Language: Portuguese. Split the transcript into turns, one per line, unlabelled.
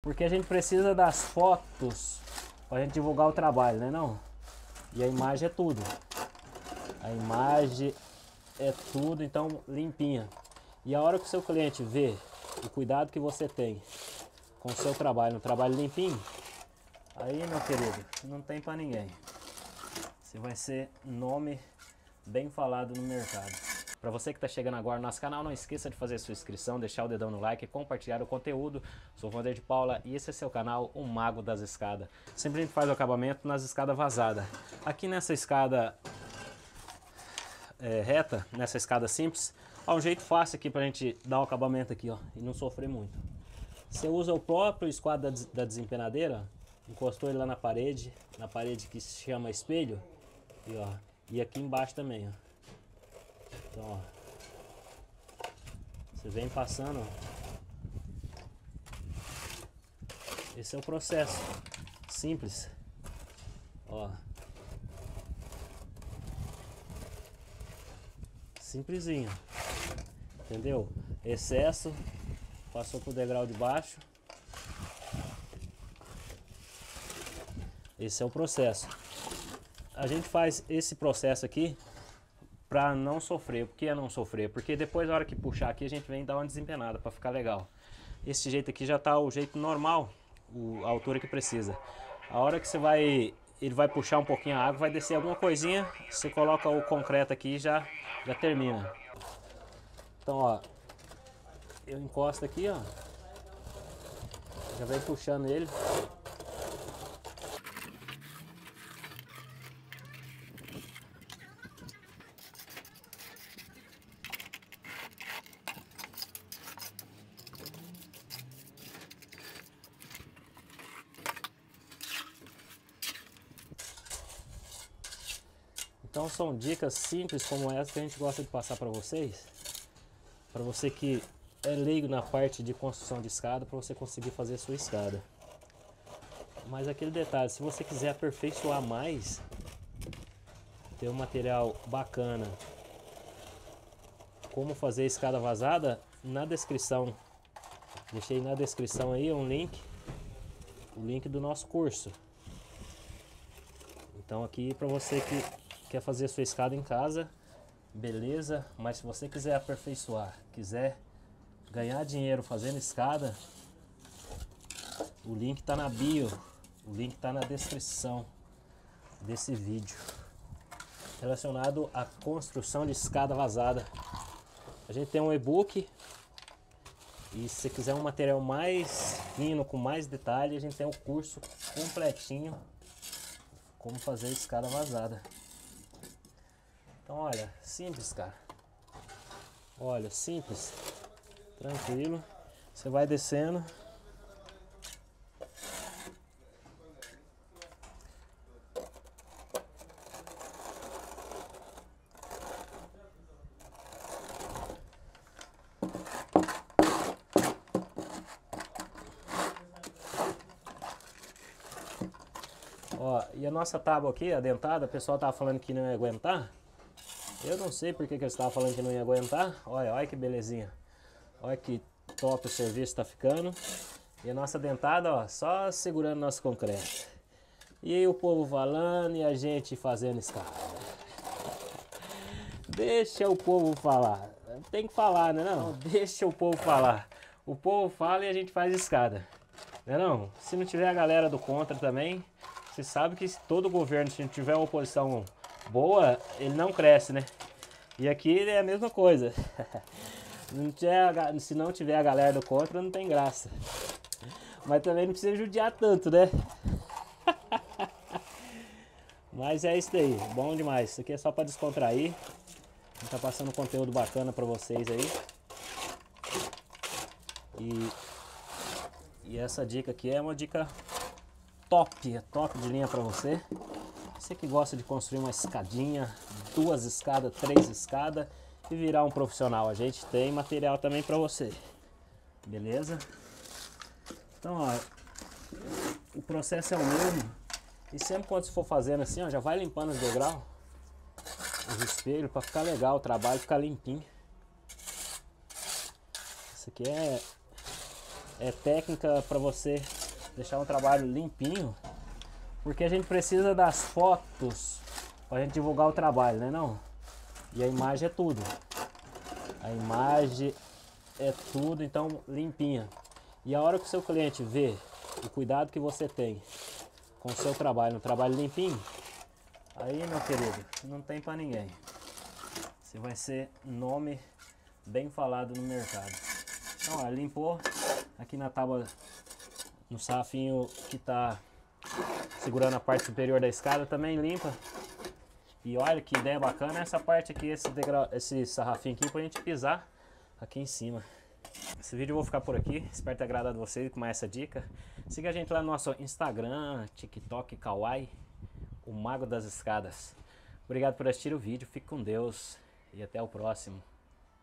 Porque a gente precisa das fotos para a gente divulgar o trabalho, né não? E a imagem é tudo. A imagem é tudo, então limpinha. E a hora que o seu cliente vê o cuidado que você tem com o seu trabalho, um trabalho limpinho, aí, meu querido, não tem para ninguém. Você vai ser nome bem falado no mercado. Para você que está chegando agora no nosso canal, não esqueça de fazer sua inscrição, deixar o dedão no like e compartilhar o conteúdo. Sou o Vandeir de Paula e esse é seu canal, o Mago das Escadas. Sempre a gente faz o acabamento nas escadas vazadas. Aqui nessa escada reta, nessa escada simples, há um jeito fácil aqui para a gente dar o acabamento aqui, ó, e não sofrer muito. Você usa o próprio esquadro da desempenadeira, encostou ele lá na parede que se chama espelho, e, ó, e aqui embaixo também, ó. Então, ó, você vem passando, ó. Esse é o processo, simples, ó, simplesinho, entendeu? Excesso, passou pro degrau de baixo. Esse é o processo. A gente faz esse processo aqui para não sofrer. Por que não sofrer? Porque depois, na hora que puxar aqui, a gente vem dar uma desempenada para ficar legal. Esse jeito aqui já tá o jeito normal, a altura que precisa. A hora que ele vai puxar um pouquinho a água, vai descer alguma coisinha, você coloca o concreto aqui e já termina. Então, ó, eu encosto aqui, ó, já vem puxando ele. Então são dicas simples como essa que a gente gosta de passar para vocês. Para você que é leigo na parte de construção de escada, para você conseguir fazer a sua escada. Mas aquele detalhe, se você quiser aperfeiçoar mais, ter um material bacana, como fazer escada vazada, na descrição, deixei na descrição aí um link, o link do nosso curso. Então aqui para você que quer fazer a sua escada em casa, beleza, mas se você quiser aperfeiçoar, quiser ganhar dinheiro fazendo escada, o link está na bio, o link está na descrição desse vídeo, relacionado à construção de escada vazada. A gente tem um e-book, e se você quiser um material mais fino, com mais detalhe, a gente tem um curso completinho, como fazer escada vazada. Então, olha, simples, cara. Olha, simples, tranquilo. Você vai descendo. Ó, e a nossa tábua aqui, a dentada, o pessoal tava falando que não ia aguentar. Eu não sei porque que eu estava falando que não ia aguentar. Olha, olha que belezinha. Olha que top o serviço tá ficando. E a nossa dentada, ó, só segurando nosso concreto. E aí o povo falando e a gente fazendo escada. Deixa o povo falar. Tem que falar, né não? Deixa o povo falar. O povo fala e a gente faz escada. Né não? Se não tiver a galera do contra também, você sabe que todo governo, se não tiver uma oposição boa, ele não cresce, né? E aqui é a mesma coisa. Se não tiver a galera do contra, não tem graça. Mas também não precisa judiar tanto, né? Mas é isso daí, bom demais. Isso aqui é só para descontrair. A gente tá passando conteúdo bacana para vocês aí. E essa dica aqui é uma dica top, é top de linha para você. Você que gosta de construir uma escadinha, 2 escadas, 3 escadas e virar um profissional. A gente tem material também para você. Beleza? Então, ó, o processo é o mesmo. E sempre quando você for fazendo assim, ó, já vai limpando os degraus, os espelhos, para ficar legal o trabalho, ficar limpinho. Isso aqui é é técnica para você deixar um trabalho limpinho, porque a gente precisa das fotos para a gente divulgar o trabalho, né não? E a imagem é tudo. A imagem é tudo, então limpinha. E a hora que o seu cliente vê o cuidado que você tem com o seu trabalho, um trabalho limpinho, aí, meu querido, não tem para ninguém. Você vai ser nome bem falado no mercado. Então, ó, limpou aqui na tábua, no sarrafinho que tá segurando a parte superior da escada, também limpa. E olha que ideia bacana essa parte aqui, esse sarrafinho aqui pra gente pisar aqui em cima. Esse vídeo eu vou ficar por aqui, espero ter agradado vocês com mais essa dica. Siga a gente lá no nosso Instagram, TikTok, Kawaii, o Mago das Escadas. Obrigado por assistir o vídeo, fique com Deus e até o próximo.